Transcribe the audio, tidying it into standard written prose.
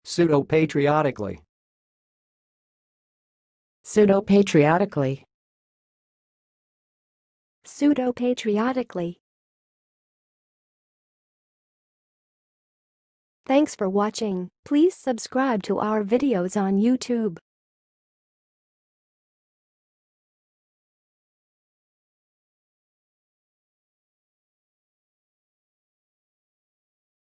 pseudopatriotically. pseudopatriotically. Pseudopatriotically. Thanks for watching. Please subscribe to our videos on YouTube.